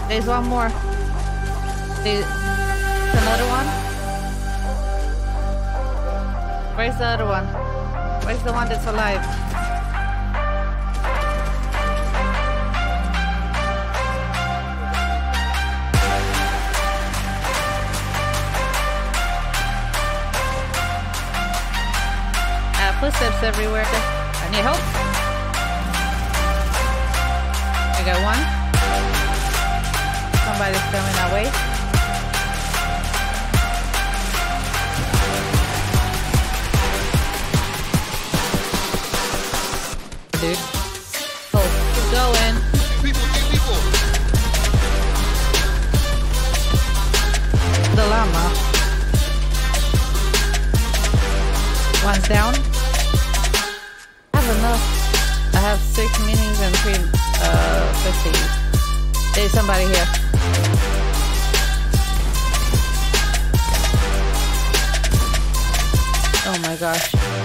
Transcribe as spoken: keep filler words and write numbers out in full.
There's one more. There's another one. Where's the other one? Where's the one that's alive? Uh, footsteps everywhere. I need help. I got one. Somebody's coming our way. Dude. Oh, keep going. People, people. The llama. One's down. I have enough. I have six minis and three uh fifties. There's somebody here. Oh my gosh.